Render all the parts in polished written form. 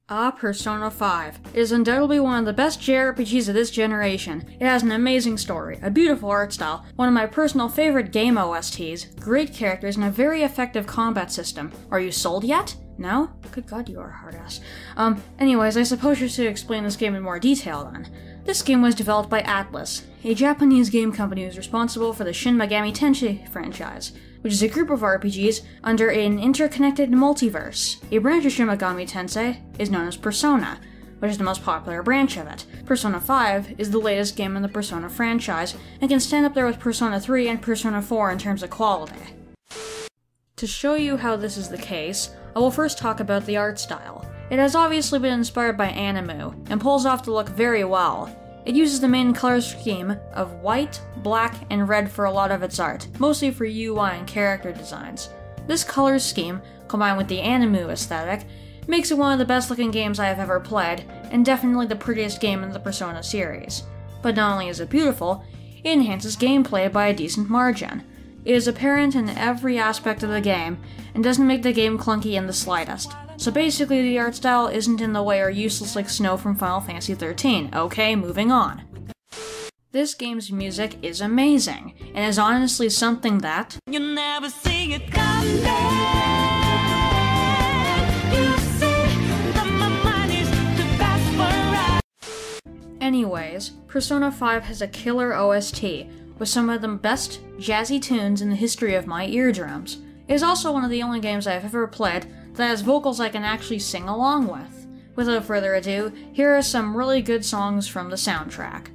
Persona 5. It is undoubtedly one of the best JRPGs of this generation. It has an amazing story, a beautiful art style, one of my personal favorite game OSTs, great characters, and a very effective combat system. Are you sold yet? No? Good god, you are a hard ass. Anyways, I suppose you should explain this game in more detail then. This game was developed by Atlus, a Japanese game company who is responsible for the Shin Megami Tensei franchise, which is a group of RPGs under an interconnected multiverse. A branch of Shin Megami Tensei is known as Persona, which is the most popular branch of it. Persona 5 is the latest game in the Persona franchise, and can stand up there with Persona 3 and Persona 4 in terms of quality. To show you how this is the case, I will first talk about the art style. It has obviously been inspired by anime, and pulls off the look very well. It uses the main color scheme of white, black, and red for a lot of its art, mostly for UI and character designs. This color scheme, combined with the anime aesthetic, makes it one of the best looking games I have ever played, and definitely the prettiest game in the Persona series. But not only is it beautiful, it enhances gameplay by a decent margin. It is apparent in every aspect of the game, and doesn't make the game clunky in the slightest. So basically the art style isn't in the way or useless like Snow from Final Fantasy XIII. Okay, moving on. This game's music is amazing, and is honestly something that you never see it coming. You see that my mind is the best for us. Anyways, Persona 5 has a killer OST, with some of the best jazzy tunes in the history of my eardrums. It is also one of the only games I have ever played that has vocals I can actually sing along with. Without further ado, here are some really good songs from the soundtrack.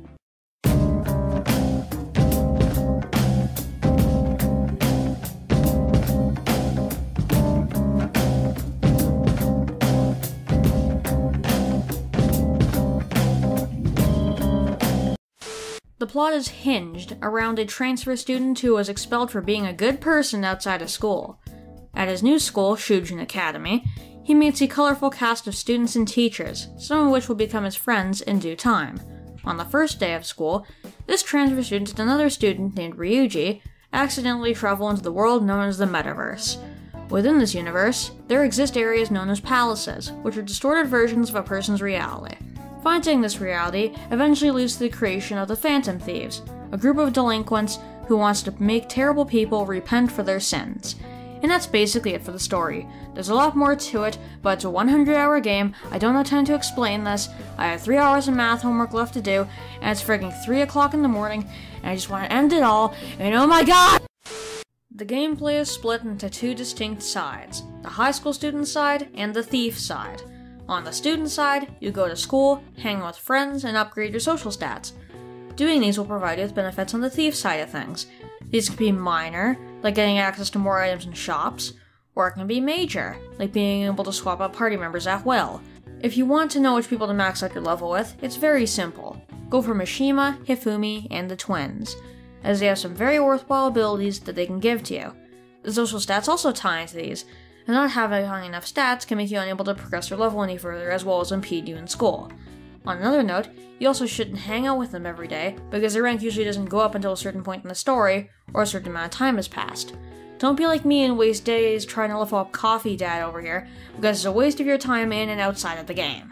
The plot is hinged around a transfer student who was expelled for being a good person outside of school. At his new school, Shujin Academy, he meets a colorful cast of students and teachers, some of which will become his friends in due time. On the first day of school, this transfer student and another student named Ryuji accidentally travel into the world known as the Metaverse. Within this universe, there exist areas known as palaces, which are distorted versions of a person's reality. Finding this reality eventually leads to the creation of the Phantom Thieves, a group of delinquents who wants to make terrible people repent for their sins. And that's basically it for the story. There's a lot more to it, but it's a 100-hour game. I don't have time to explain this. I have 3 hours of math homework left to do, and it's freaking 3 o'clock in the morning, and I just want to end it all, and oh my god! The gameplay is split into 2 distinct sides, the high school student side and the thief side. On the student side, you go to school, hang with friends, and upgrade your social stats. Doing these will provide you with benefits on the thief side of things. These can be minor, like getting access to more items in shops, or it can be major, like being able to swap out party members at will. If you want to know which people to max out your level with, it's very simple. Go for Mishima, Hifumi, and the twins, as they have some very worthwhile abilities that they can give to you. The social stats also tie into these, and not having enough stats can make you unable to progress your level any further, as well as impede you in school. On another note, you also shouldn't hang out with them every day, because their rank usually doesn't go up until a certain point in the story, or a certain amount of time has passed. Don't be like me and waste days trying to level up Coffee Dad over here, because it's a waste of your time in and outside of the game.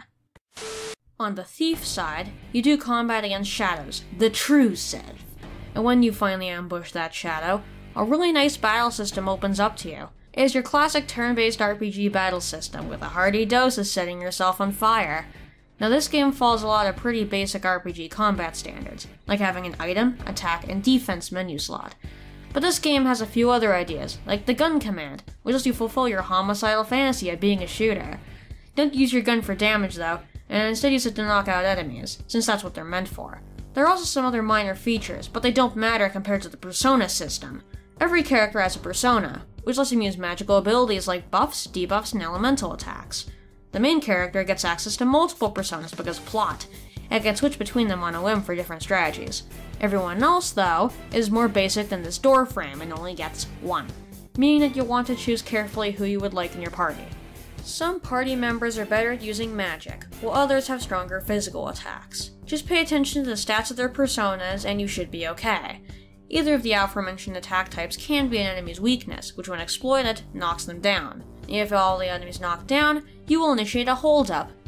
On the thief side, you do combat against shadows, the true Sith. And when you finally ambush that shadow, a really nice battle system opens up to you. It is your classic turn-based RPG battle system, with a hearty dose of setting yourself on fire. Now this game follows a lot of pretty basic RPG combat standards, like having an item, attack, and defense menu slot. But this game has a few other ideas, like the gun command, which lets you fulfill your homicidal fantasy of being a shooter. Don't use your gun for damage though, and instead use it to knock out enemies, since that's what they're meant for. There are also some other minor features, but they don't matter compared to the persona system. Every character has a persona, which lets him use magical abilities like buffs, debuffs, and elemental attacks. The main character gets access to multiple personas because of plot, and can switch between them on a whim for different strategies. Everyone else, though, is more basic than this door frame and only gets one, meaning that you'll want to choose carefully who you would like in your party. Some party members are better at using magic, while others have stronger physical attacks. Just pay attention to the stats of their personas and you should be okay. Either of the aforementioned attack types can be an enemy's weakness, which when exploited, knocks them down. If all the enemies knock down, you will initiate a hold-up,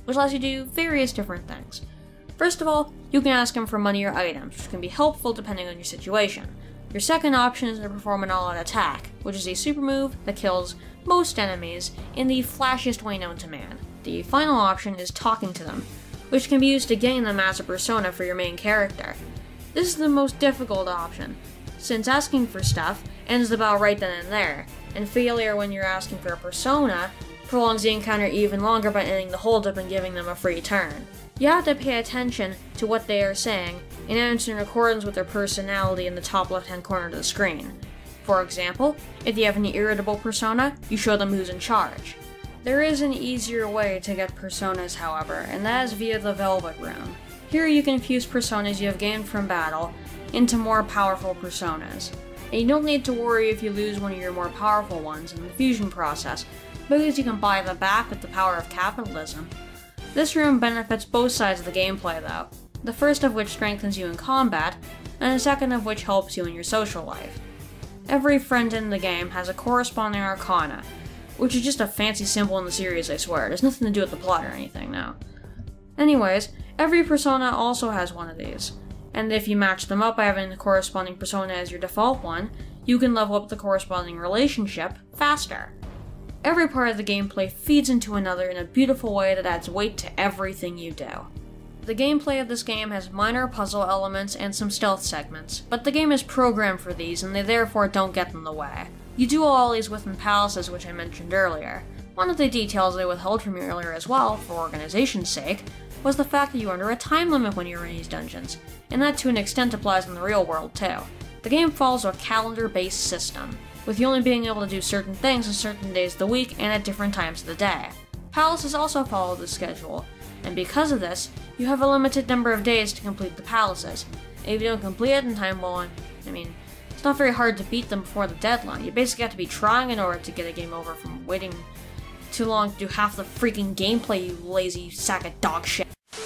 which allows you to do various different things. First of all, you can ask him for money or items, which can be helpful depending on your situation. Your second option is to perform an all-out attack, which is a super move that kills most enemies in the flashiest way known to man. The final option is talking to them, which can be used to gain them as a persona for your main character. This is the most difficult option, since asking for stuff ends the battle right then and there, and failure when you're asking for a persona prolongs the encounter even longer by ending the holdup and giving them a free turn. You have to pay attention to what they are saying and answer in accordance with their personality in the top left-hand corner of the screen. For example, if you have an irritable persona, you show them who's in charge. There is an easier way to get personas, however, and that is via the Velvet Room. Here you can fuse personas you have gained from battle into more powerful personas. And you don't need to worry if you lose one of your more powerful ones in the fusion process, because you can buy them back with the power of capitalism. This room benefits both sides of the gameplay though, the first of which strengthens you in combat, and the second of which helps you in your social life. Every friend in the game has a corresponding arcana, which is just a fancy symbol in the series, I swear. It has nothing to do with the plot or anything now. Anyways, every persona also has one of these, and if you match them up by having the corresponding persona as your default one, you can level up the corresponding relationship faster. Every part of the gameplay feeds into another in a beautiful way that adds weight to everything you do. The gameplay of this game has minor puzzle elements and some stealth segments, but the game is programmed for these and they therefore don't get in the way. You do all these within palaces, which I mentioned earlier. One of the details they withheld from you earlier as well, for organization's sake, was the fact that you are under a time limit when you're in these dungeons, and that to an extent applies in the real world too. The game follows a calendar-based system, with you only being able to do certain things on certain days of the week and at different times of the day. Palaces also follow this schedule, and because of this, you have a limited number of days to complete the palaces. If you don't complete it in time, well, it's not very hard to beat them before the deadline. You basically have to be trying in order to get a game over from waiting too long to do half the freaking gameplay, you lazy sack of dog shit.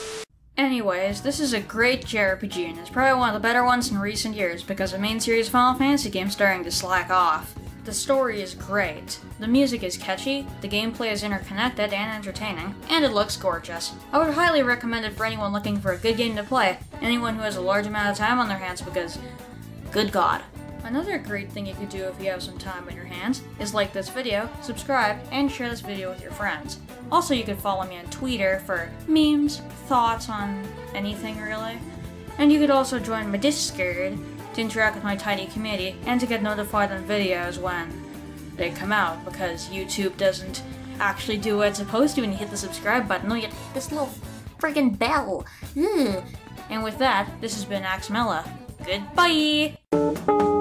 Anyways, this is a great JRPG and it's probably one of the better ones in recent years because the main series Final Fantasy game's starting to slack off. The story is great, the music is catchy, the gameplay is interconnected and entertaining, and it looks gorgeous. I would highly recommend it for anyone looking for a good game to play, anyone who has a large amount of time on their hands because, good god. Another great thing you could do if you have some time on your hands is like this video, subscribe, and share this video with your friends. Also, you could follow me on Twitter for memes, thoughts on anything really. And you could also join my Discord to interact with my tiny community and to get notified on videos when they come out, because YouTube doesn't actually do what it's supposed to when you hit the subscribe button. No, you hit this little friggin' bell. Ugh. And with that, this has been Axmella. Goodbye!